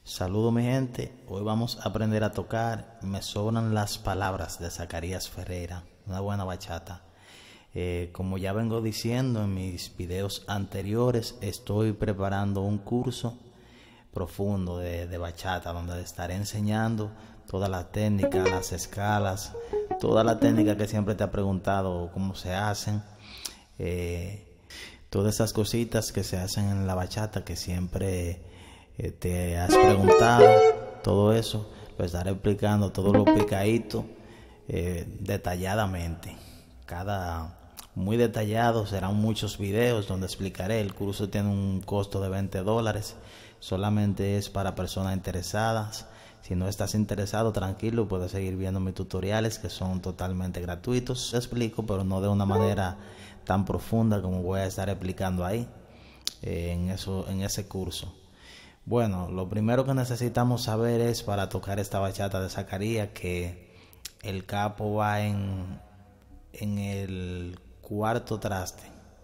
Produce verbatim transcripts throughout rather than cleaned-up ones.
Saludo mi gente, hoy vamos a aprender a tocar Me sobran las palabras de Zacarías Ferreira, una buena bachata. Eh, como ya vengo diciendo en mis videos anteriores, estoy preparando un curso profundo de, de bachata donde estaré enseñando toda la técnica, las escalas, toda la técnica que siempre te ha preguntado cómo se hacen, eh, todas esas cositas que se hacen en la bachata que siempre eh, te has preguntado. Todo eso lo estaré explicando, todo lo picadito, eh, detalladamente, cada muy detallado. Serán muchos videos donde explicaré. El curso tiene un costo de veinte dólares, solamente es para personas interesadas. Si no estás interesado, tranquilo, puedes seguir viendo mis tutoriales que son totalmente gratuitos. Te explico, pero no de una manera tan profunda como voy a estar explicando ahí, eh, en, eso, en ese curso. Bueno, lo primero que necesitamos saber es, para tocar esta bachata de Zacarías, que el capo va en, en el cuarto traste.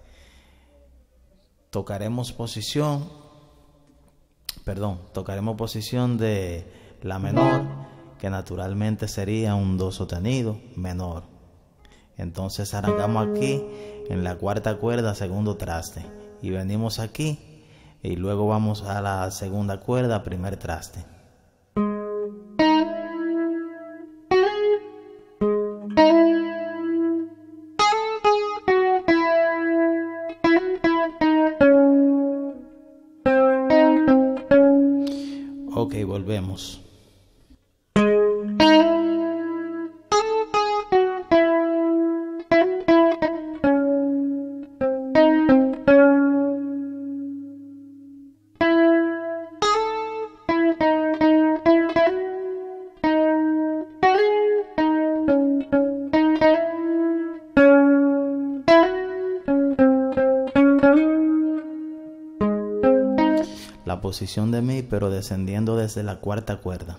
Tocaremos posición, perdón, tocaremos posición de la menor, que naturalmente sería un do sostenido menor. Entonces arrancamos aquí en la cuarta cuerda, segundo traste, y venimos aquí y luego vamos a la segunda cuerda, primer traste. Ok, volvemos. La posición de mi, pero descendiendo desde la cuarta cuerda.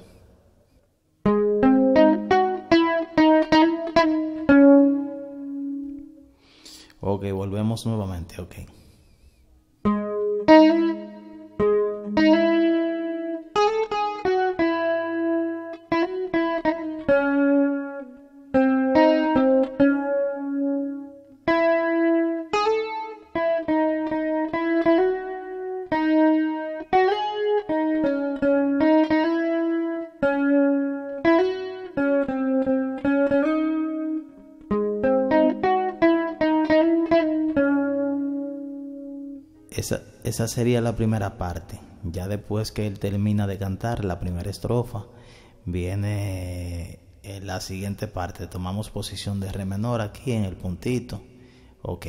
Ok, volvemos nuevamente, ok. Esa, esa sería la primera parte. Ya después que él termina de cantar la primera estrofa, viene en la siguiente parte. Tomamos posición de re menor aquí en el puntito. Ok.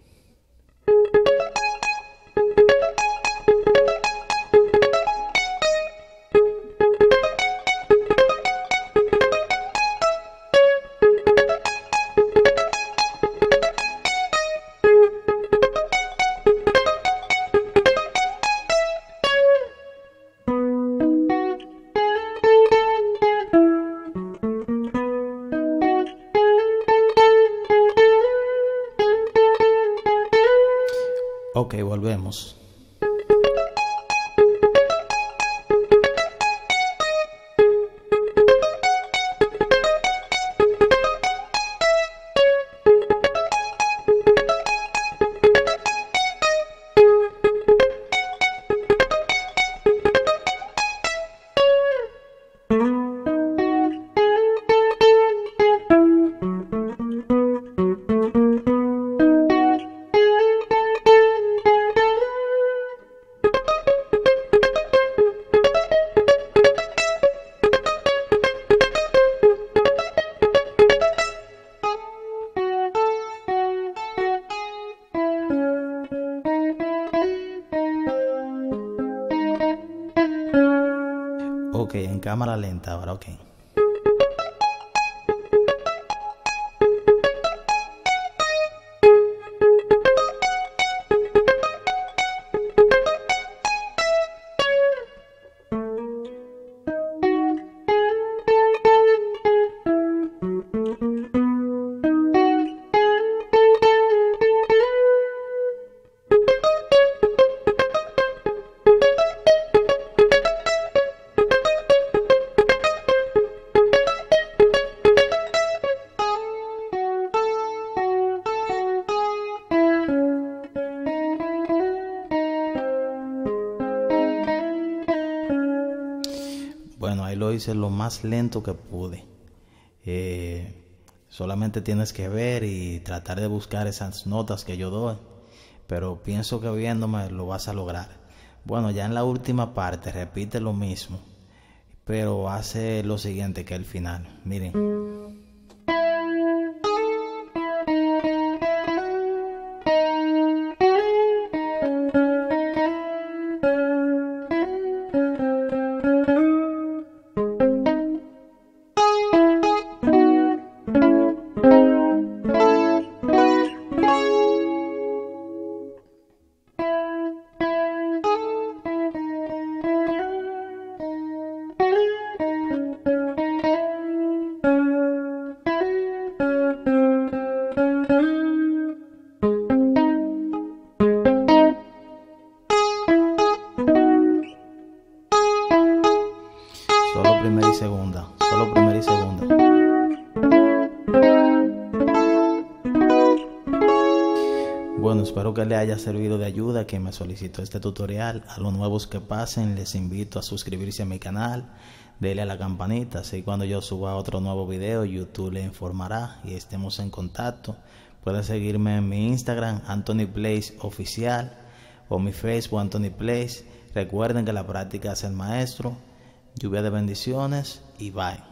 Ok, volvemos. Ok, en cámara lenta ahora, ok. ahí lo hice lo más lento que pude. Eh, solamente tienes que ver y tratar de buscar esas notas que yo doy, pero pienso que viéndome lo vas a lograr. Bueno, ya en la última parte repite lo mismo, pero hace lo siguiente que el final. Miren. Solo primera y segunda, solo primera y segunda. Bueno, espero que le haya servido de ayuda que me solicitó este tutorial. A los nuevos que pasen, les invito a suscribirse a mi canal, denle a la campanita, así cuando yo suba otro nuevo video, YouTube le informará y estemos en contacto. Pueden seguirme en mi Instagram, Anthony Place Oficial, o mi Facebook, Anthony Place. Recuerden que la práctica es el maestro. Lluvia de bendiciones y bye.